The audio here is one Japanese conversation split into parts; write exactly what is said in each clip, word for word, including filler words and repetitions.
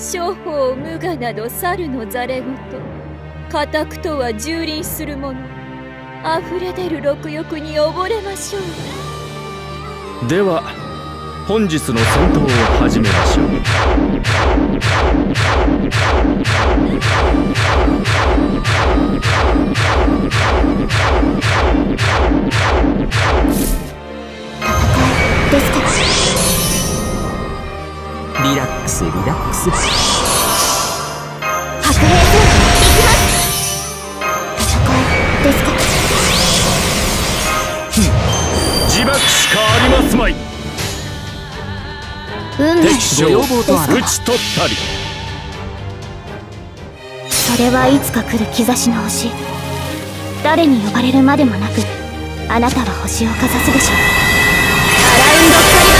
商法無我など猿のざれ言、家宅とは蹂躙する者、溢れ出る禄欲に溺れましょう。 では本日の戦闘を始めましょう。 ですから。 リラックスリラックス。 白兵戦行きます。戦いですから。 自爆しかありますまい。 運命敵将討ち取ったり。 それはいつか来る兆しの星。誰に呼ばれるまでもなく、あなたは星をかざすでしょう。アラウンドカリ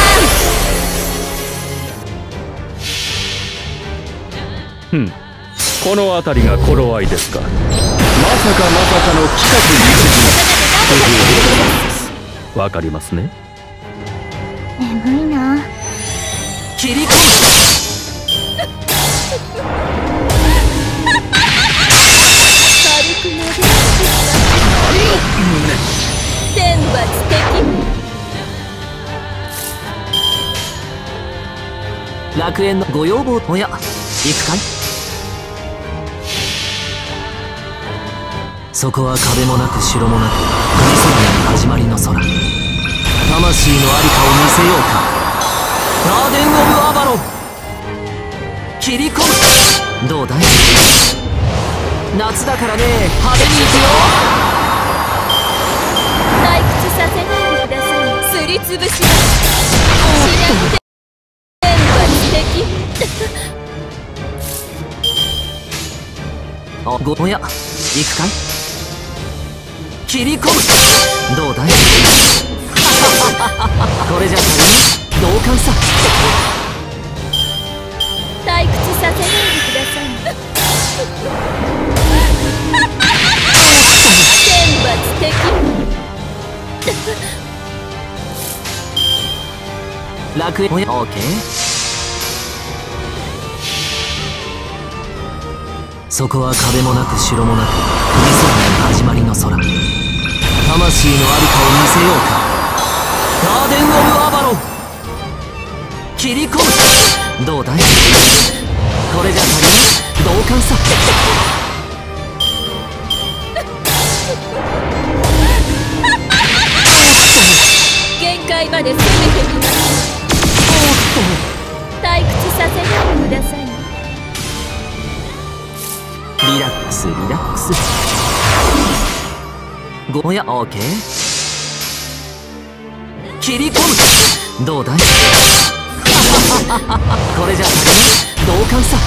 バーン。ふん、この辺りが頃合いですか。まさかまさかの企画わかりますね。 眠いな。 切り込む。 軽くなで天罰的。 楽園のご要望。おや、行くかい。そこは壁もなく城もなく、国空の始まりの空。魂の在りかを見せようか。ガーデン・オブ・アバロン。切り込む。どうだい。夏だからね、派手にいくよ。 退屈させないでください。すりつぶします。しなくて天罰的。 あ、ご、おや、行くかい。切り込む。どうだい。これじゃ足りない。同感さ。 退屈させないでください。天罰的。 楽園。おや、オーケー。そこは壁もなく城もなく、国空の始まりの空。魂の在りかを見せようか。ガーデン・オブ・アバロン。切り込む。どうだい。これじゃ足りない。同感さ。 限界まで攻めてみます。退屈させないでください。 リラックスリラックス。ご、おや、オーケー。切り込む。どうだい。これじゃ足りない。同感さ。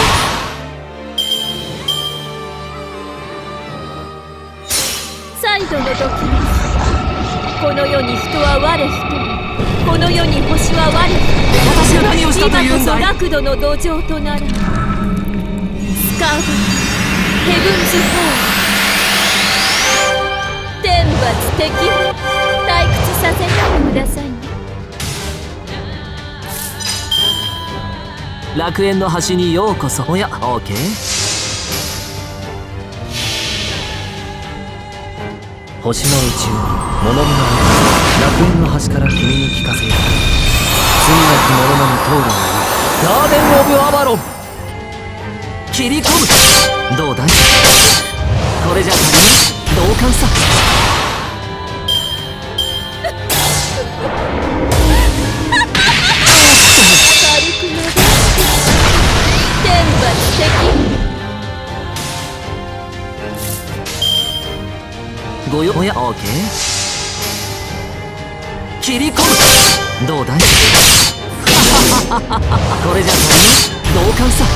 再度の時です。この世に人は我一人、この世に星は我一人。 私が何をしたというんだい。 今こそ楽土の土壌となるスカードヘブンズ・ホール。天罰的。退屈させないでください。 楽園の端にようこそ。おや、オーケー。星の宇宙に物見の楽園の端から君に聞かせよう。罪なき者のみ通るのにガーデン・オブ・アバロン。切り込む。どうだい。これじゃ足りない。同感さ。天罰的。ごよ、おや、オーケー。切り込む。どうだい。これじゃ足りない。同感さ。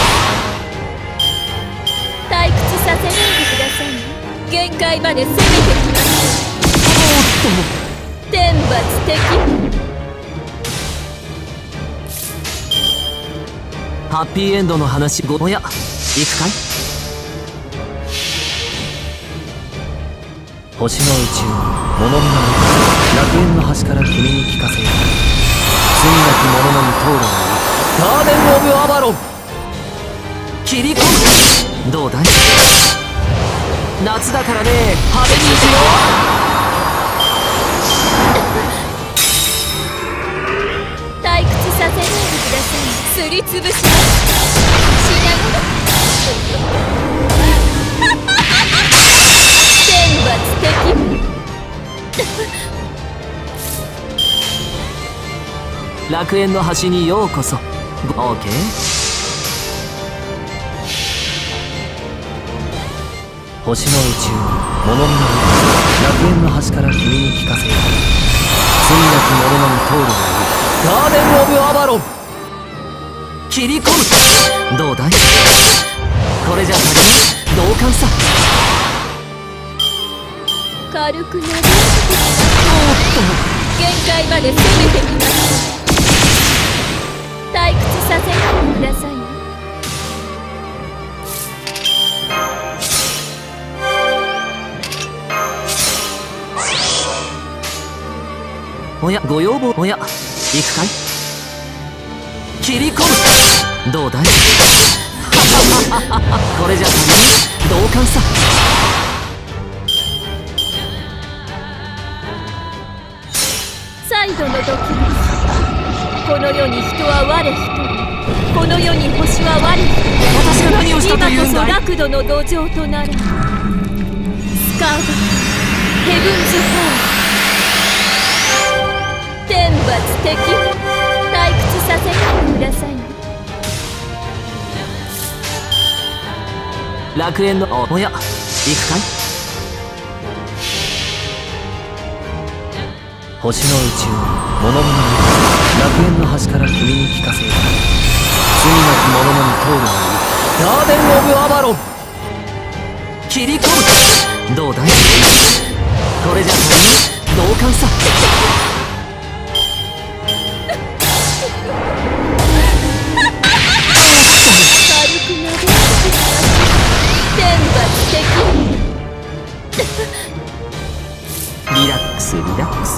退屈させないでください。限界まで攻めてきます。天罰的。 ハッピーエンドの話。ご、おや、行くかい。星の宇宙に物見の楽園の端から君に聞かせよう。罪なき者のみ通るのにガーデン・オブ・アバロン。 切り込む。どうだい？夏だからね、派手にいくよ。 退屈させないでください。すりつぶします。しながら天罰的。 楽園の端にようこそ。オーケー。星の宇宙に物見の楽園の端から君に聞かせよう。罪なき者のみ通るがいいガーデン・オブ・アバロン。切り込む。どうだい？これじゃ足りない。同感さ。 軽くなでる。限界まで攻めてみます。退屈させないでください。 おや、ご要望。おや、行くかい？切り込む。どうだい？これじゃ足りない。同感さ。 再度の時です。この世に人は我一人、この世に星は我一人。 私が何をしたというんだい？ 今こそ楽土の土壌となるスカーバヘブンズホール。天罰的。退屈させないでください。 楽園のおや、行くかい？星の宇宙に物見の楽園の端から君に聞かせよう。罪なき者のみ通るがいいガーデン・オブ・アバロン。切り込む。どうだい？これじゃ足りない。同感さ。リラックスリラックス。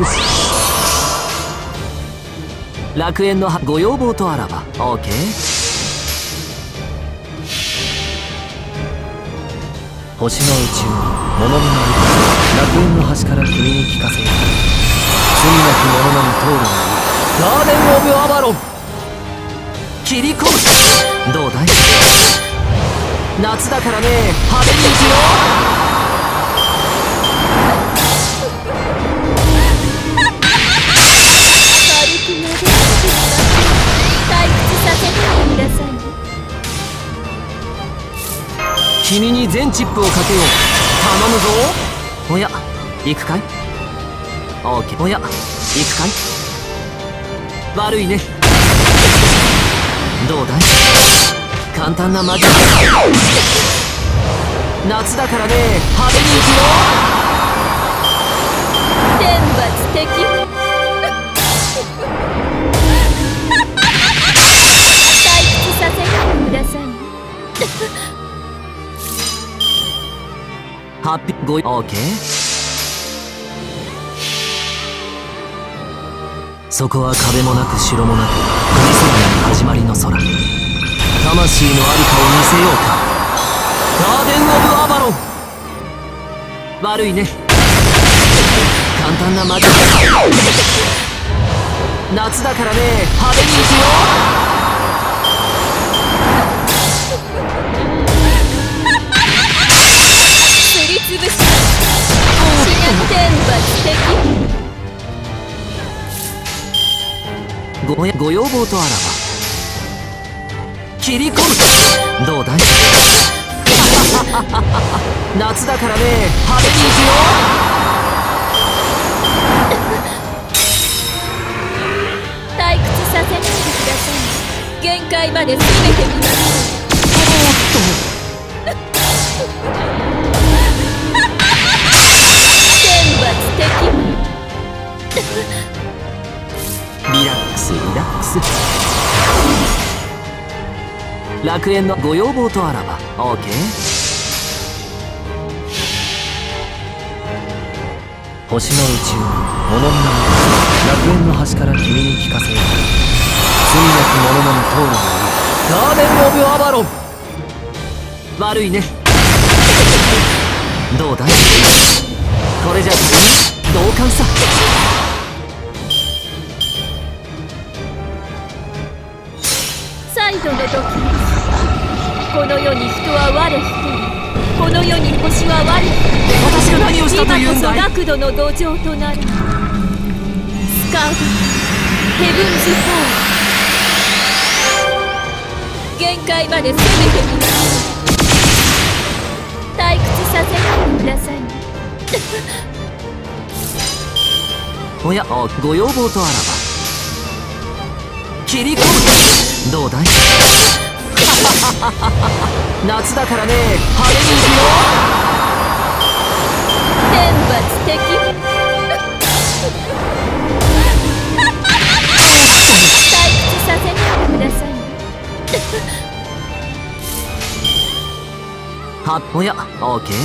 楽園のご要望とあらば オーケー。 星の宇宙に物見の楽園の端から君に聞かせよう。罪なき者のみ通るがいいガーデン・オブ・アバロン。切り込む。どうだい？夏だからね、派手にいくよ。君に全チップをかけよう。頼むぞ。おや、行くかい？オーケー。おや、行くかい？悪いね。どうだい？簡単なマジック。夏だからね、派手に行くよ。 天罰的。退屈させないでください。 ハッピーゴイ。オーケー。そこは壁もなく城もなく降りそうな始まりの空。魂のありかを見せようか。ガーデン・オブ・アバロン。悪いね。簡単なマジック。夏だからね、派手に行くよ。 つぶします。天罰的。 ごご要望とあらば切り込む。どうだい？夏だからね、派手に行くよ。 退屈させないでください。限界まで攻めてみます。 リラックスリラックス。楽園のご要望とあらば オーケー。 星の宇宙に物見の楽園の端から君に聞かせよう。罪なき者のみ通るがいいガーデン・オブ・アバロン。 悪いね。どうだい、これじゃ足りない。同感さ。 再度の時、この世に人は我一人、この世に星は我一人。 私が何をしたというんだい。 今こそ楽土の土壌となるスカードヘブンズ・フォール、限界まで攻めてみます。退屈させないでください。 おや、ご要望とあらば切り込む。どうだい夏だからね、派手にいくよ。 天罰的退屈させないでください。 はっ、おや、オーケー。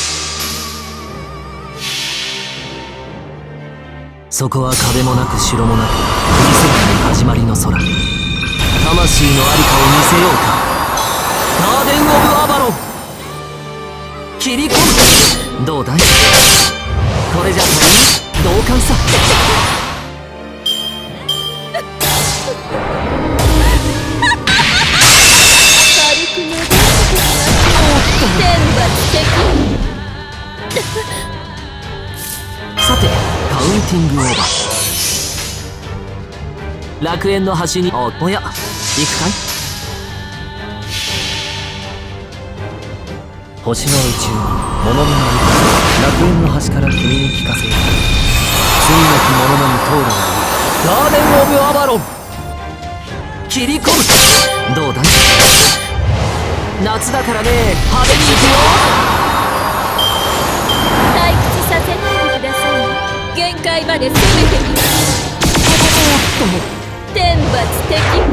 そこは壁もなく城もなく、理想の始まりの空。魂のありかを見せようか。ガーデン・オブ・アバロン、切り込む。どうだい、これじゃ足りない。同感さ。 軽くなで天罰的さて、カウンティングオーバー。楽園の端に、お、おや、行くかい。星の宇宙に物見のありか、楽園の端から君に聞かせよう。罪なき者のみ通るがいい。ガーデン・オブ・アバロン、切り込む。どうだい、夏だからね、派手に行くよ。 退屈させないでください。限界まで攻めてみます。天罰的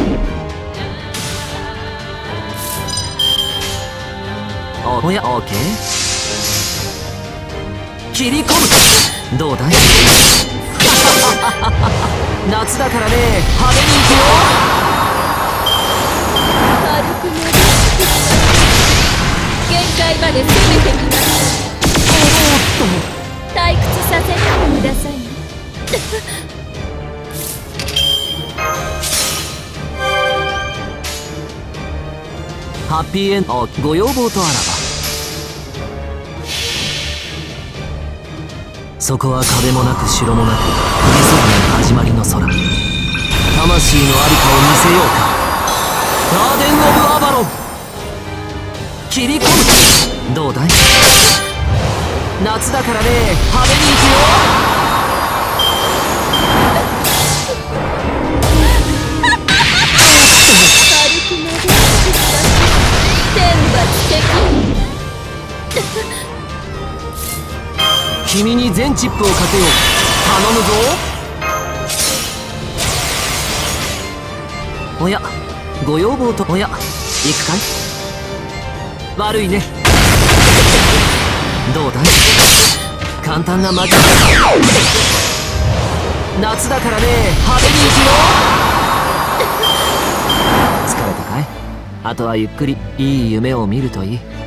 お、おや、オーケー。切り込む。どうだい夏だからね、派手に行くよ。 軽くなで限界まで攻めてみます。退屈させないでください。 ハッピーエンド、ご要望とあらば。そこは壁もなく城もなく、降り注ぐ始まりの空。魂のありかを見せようか。ガーデン・オブ・アバロン、切り込む。どうだい、夏だからね、派手に行くよ。君に全チップをかけよう。頼むぞ。おや、ご要望と、おや、行くかい。悪いね。どうだい、簡単なマジック。夏だからね、派手に行くよ。疲れたかい。あとはゆっくりいい夢を見るといい。